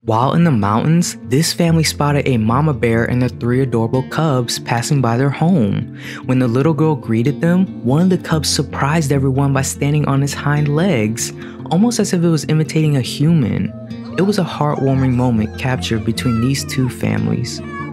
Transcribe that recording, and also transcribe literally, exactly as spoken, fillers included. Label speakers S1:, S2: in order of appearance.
S1: While in the mountains, this family spotted a mama bear and their three adorable cubs passing by their home. When the little girl greeted them, one of the cubs surprised everyone by standing on its hind legs, almost as if it was imitating a human. It was a heartwarming moment captured between these two families.